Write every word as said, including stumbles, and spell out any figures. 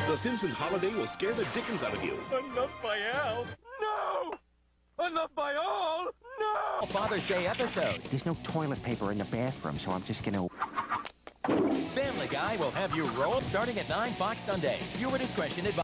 The Simpsons holiday will scare the dickens out of you. Enough by Al. No! Enough by all. No! Father's Day episode. There's no toilet paper in the bathroom, so I'm just gonna... Family Guy will have you roll starting at nine Fox Sunday. Viewer discretion advised.